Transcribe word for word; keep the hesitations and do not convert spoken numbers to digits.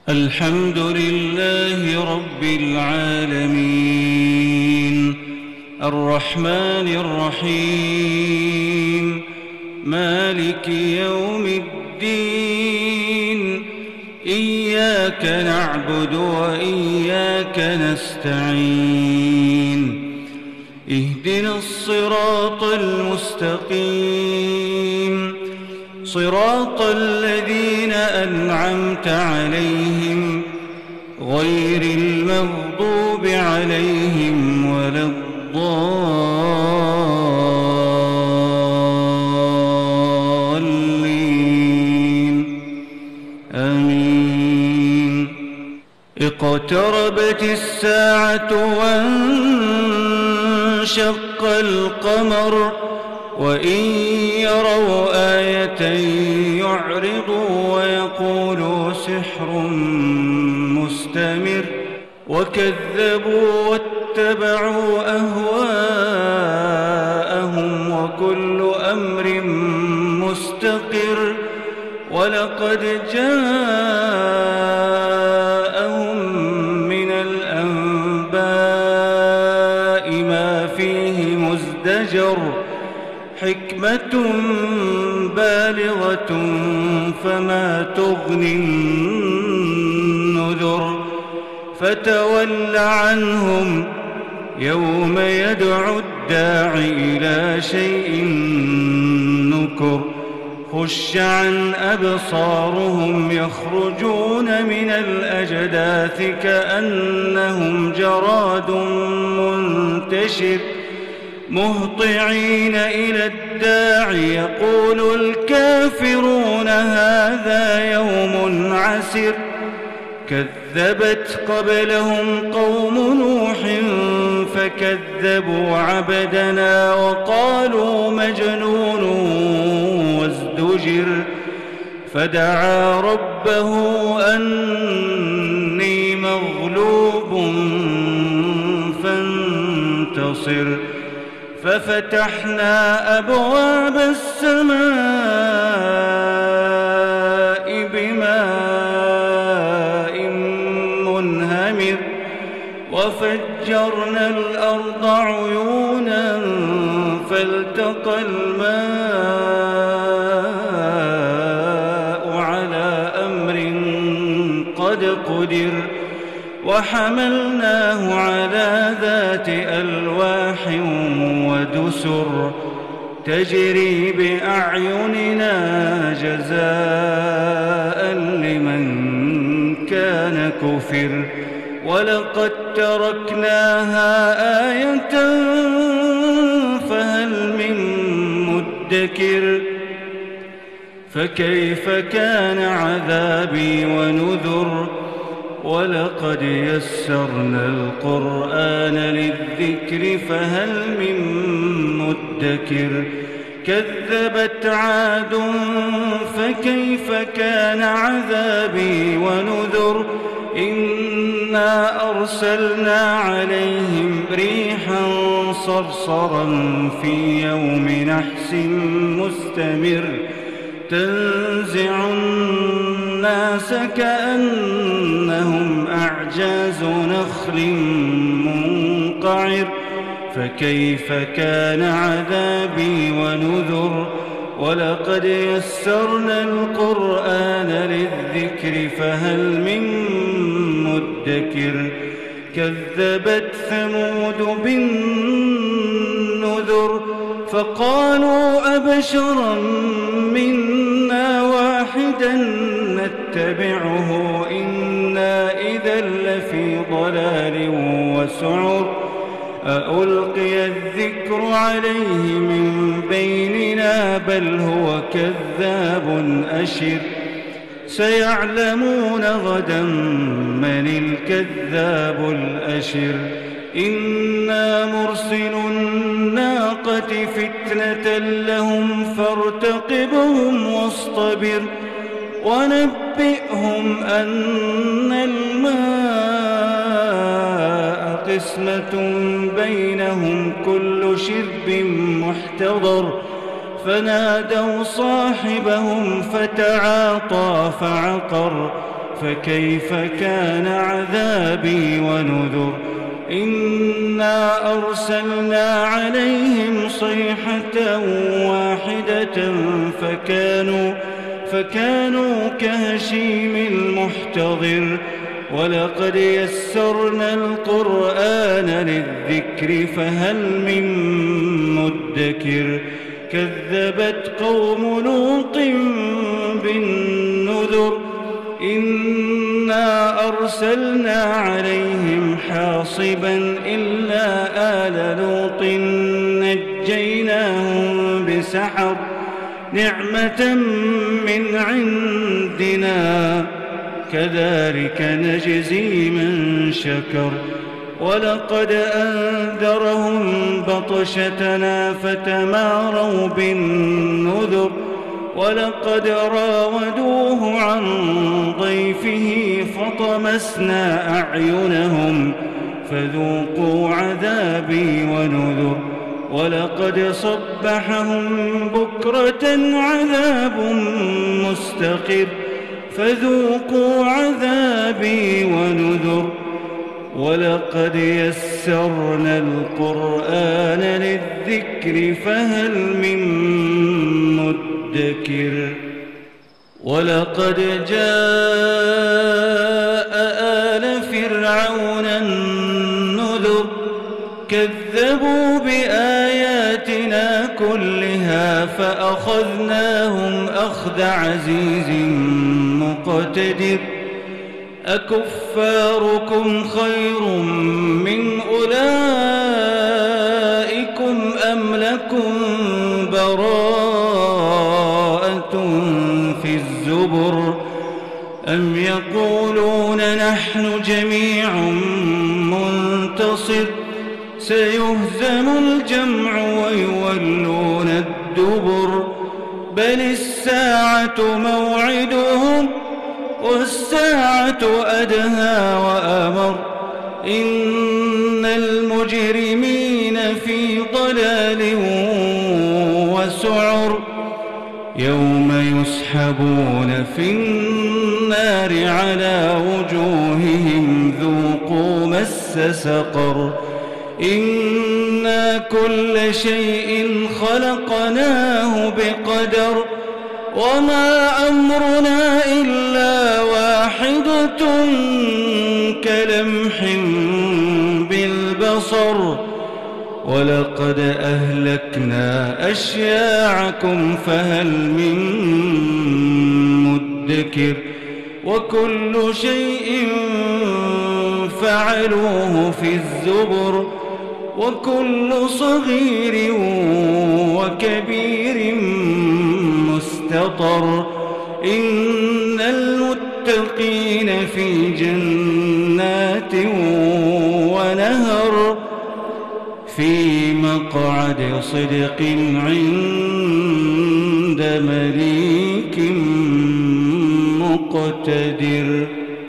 الحمد لله رب العالمين الرحمن الرحيم مالك يوم الدين إياك نعبد وإياك نستعين اهدنا الصراط المستقيم صراط الذين أنعمت عليهم غير المغضوب عليهم ولا الضالين آمين. اقتربت الساعة وانشق القمر وإن يروا آية يعرضوا ويقولوا سحر مستمر وكذبوا واتبعوا أهواءهم وكل أمر مستقر ولقد جاءهم من الأنباء ما فيه مزدجر حكمة بالغة فما تغني النذر فتول عنهم يوم يدعو الداع إلى شيء نكر خش عن أبصارهم يخرجون من الأجداث كأنهم جراد منتشر مهطعين إلى الداع يقول الكافرون هذا يوم عسر كذبت قبلهم قوم نوح فكذبوا عبدنا وقالوا مجنون وازدجر فدعا ربه أني مغلوب فانتصر ففتحنا أبواب السماء بماء منهمر وفجرنا الأرض عيونا فالتقى الماء على أمر قد قدر وحملناه على ذات ألواح ودسر تجري بأعيننا جزاء لمن كان كفر ولقد تركناها آية فهل من مدكر فكيف كان عذابي ونذر ولقد يسرنا القرآن للذكر فهل من مدكر كذبت عاد فكيف كان عذابي ونذر إنا أرسلنا عليهم ريحا صرصرا في يوم نحس مستمر تنزع الناس كأنهم أعجاز نخل منقعر فكيف كان عذابي ونذر ولقد يسرنا القرآن للذكر فهل من مدكر كذبت ثمود بالنذر فقالوا أبشرا منا واحدا نتبعه إنا إذا لفي ضلال وسعر أألقي الذكر عليه من بيننا بل هو كذاب أشر سيعلمون غدا من الكذاب الأشر إنا مرسل الناقة فتنة لهم فارتقبهم واصطبر ونبئهم أن الماء قسمة بينهم كل شرب محتضر فنادوا صاحبهم فتعاطى فعقر فكيف كان عذابي ونذر إنا أرسلنا عليهم صيحة واحدة فكانوا, فكانوا كهشيم المحتضر ولقد يسرنا القرآن للذكر فهل من مدكر كذبت قوم لوط بالنذر إنا أرسلنا عليهم حاصبا إلا آل لوط نجيناهم بسحر نعمة من عندنا كذلك نجزي من شكر ولقد أنذرهم بطشتنا فتماروا بالنذر ولقد راودوه عن ضيفه فطمسنا أعينهم فذوقوا عذابي ونذر ولقد صبحهم بكرة عذاب مستقر فذوقوا عذابي ونذر ولقد يسرنا القرآن للذكر فهل من مدكر ولقد جاء آل فرعون النذر كذبوا بآياتنا كلها فأخذناهم أخذ عزيز مقتدر أكفاركم خير من أولئكم أم لكم براءة في الزبر أم يقولون نحن جميع منتصر سيهزم الجمع ويولون الدبر بل الساعة موعدهم والساعة أدهى وأمر إن المجرمين في ضلال وسعر يوم يسحبون في النار على وجوههم ذوقوا مس سقر إنا كل شيء خلقناه بقدر وما أمرنا إلا واحدة كلمح بالبصر ولقد أهلكنا أشياعكم فهل من مدكر وكل شيء فعلوه في الزبر وكل صغير وكبير مستطر إن المتقين في جنات ونهر في مقعد صدق عند مليك مقتدر.